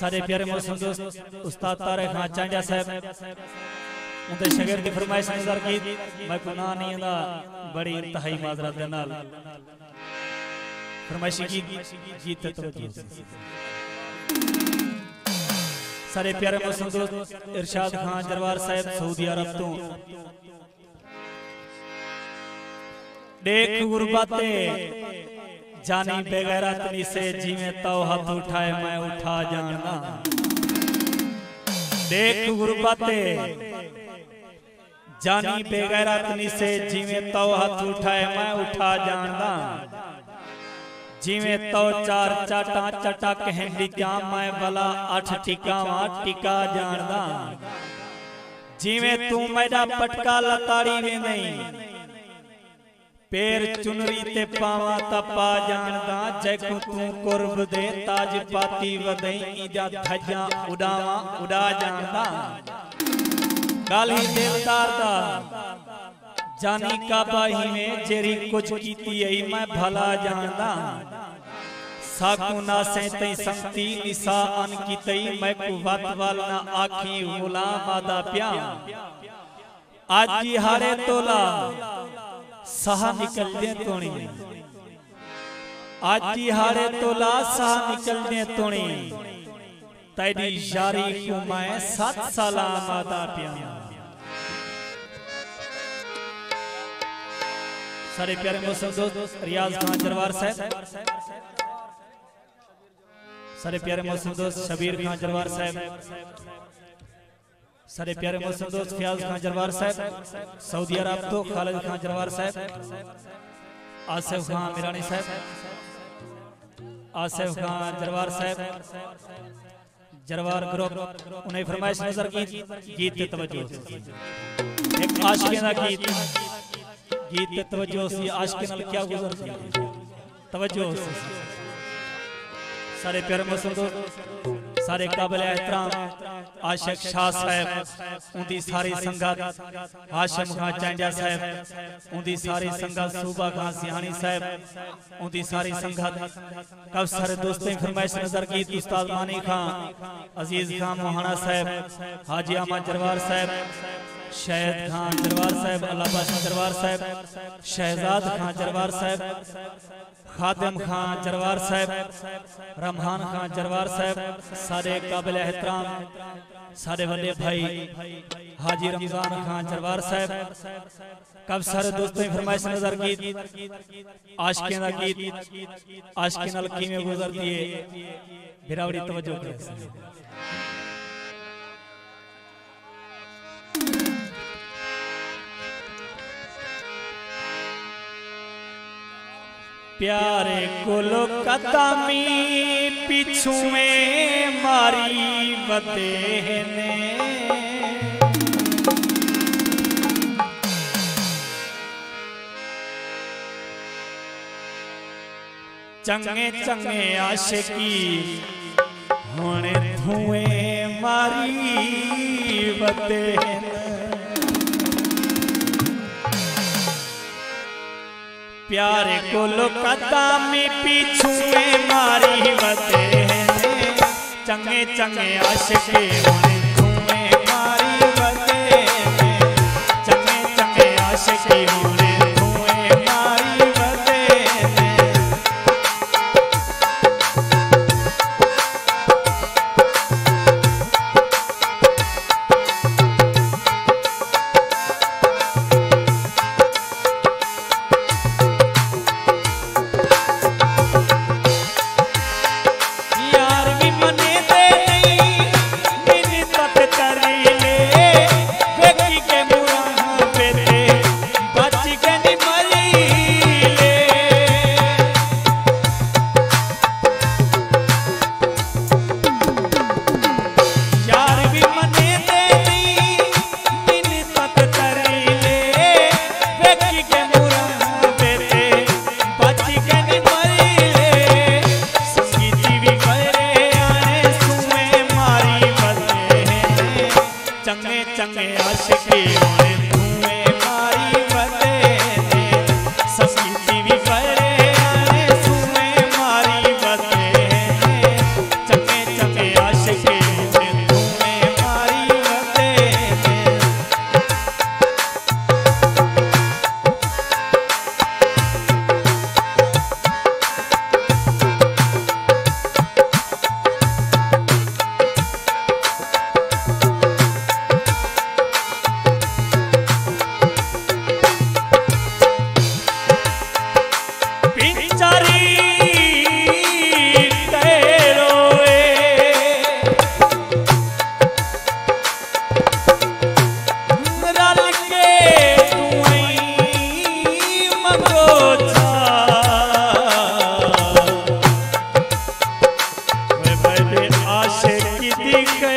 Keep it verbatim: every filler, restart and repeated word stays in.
सारे प्यारे मौसम दोस्त उस्ताद तारिक खान चांडिया साहब उनके शागिर्द की फरमाइश नजर की मैं गुनाह नहीं दा बड़ी इंतहाई माजरत दे नाल फरमाइश की गीत तवज्जो सारे प्यारे मौसम दोस्त इरशाद खान जरवार साहब सऊदी अरब तो देख गुरबते जानी बेगैरत से जिमे तो हाथ उठाए मैं उठा जाना देख गुरबते जानी बेगैरत से जिमे तो हाथ उठाए मैं उठा जाना जिमे तो चार चाटा चटा कहंडी क्या मैं भला अठ टिकावा टिका जाना जिमे तू मेरा पटका लताड़ी वे नहीं पैर चुनरी ते पावा तपा जानदा जैको तू कुर्ब दे ताज पाती वदई इजा धजा उड़ावा उड़ा जानदा गाली देवदार दा जानी काबाही में जेरी कुछ कीती आई मैं भला जानदा साकू ना से तई संगती निसा अन की तई मैं कुवत वाल ना आखी गुलाम आदा प्या आज जी हारे तोला सहा निकल दे तोणी आज जी हारे तोला सहा निकल दे तोणी तेरी यारी को मैं सात साला मादा प्या सारे प्यारे मौसम दोस्त रियाज खान जरवार साहब सारे प्यारे मौसम दोस्त शबीर खान जरवार साहब सारे प्यारे मौसम दोस्त फयाज खान जरवार साहब सऊदी अरब तो खालिद खान जरवार साहब आसिफ खान मिरानी साहब आसिफ खान जरवार साहब जरवार ग्रुप उन्हें फरमाइश नजर की गीत तवज्जो एक आशिकीना गीत गीत तवज्जो सी आशिकीना क्या गुजरती तवज्जो सारे प्यारे मौसम दोस्त सारे काबिल एहतराम आशिक शाह साहब उनकी सारी संगत हाशिम खान चांडिया साहब उनकी सारी संगत सूबा खान सियानी साहब उनकी सारी संगत कब सारे दोस्तों फरमाइश नजर की उस्ताद मानी खान अजीज खान मोहाना साहब हाजी अहमद जरवार साहब शहद खान जरवार साहब अल्लाह बादशाह जरवार साहब शहजाद खान जरवार साहब खादिम खान जरवार साहब रमहान खान जरवार साहब सारे काबिल एहतराम सारे बड़े भाई हाजी रमजान खान जरवार साहब कब सारे दोस्तों फरमाइश नजर की आशिकी ना गीत आशिकी नाल किवें गुजरदी है बिरावड़ी तवज्जो करे प्यारे कोलो कदमी पिछुए मारी बते ने चंगे चंगे आशिकी होने धुएं मारी बते प्यारे को कदमी पिछुए मारी बते चंगे चंगे आशिकी होने धुएं मारी बते चंगे चंगे आशिकी होने धुएं मारी बते ठीक